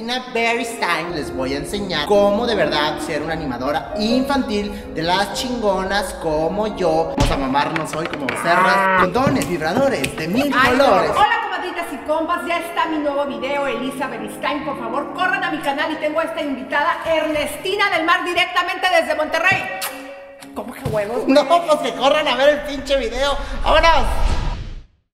Ernestina Beristain les voy a enseñar cómo de verdad ser una animadora infantil de las chingonas como yo. Vamos a mamarnos hoy como becerras, condones, vibradores de 1000 colores. Hola comadritas y compas, ya está mi nuevo video, Elisa Beristain. Por favor, corran a mi canal y tengo a esta invitada, Ernestina del Mar, directamente desde Monterrey. ¿Cómo que huevos? No, pues que corran a ver el pinche video. ¡Vámonos!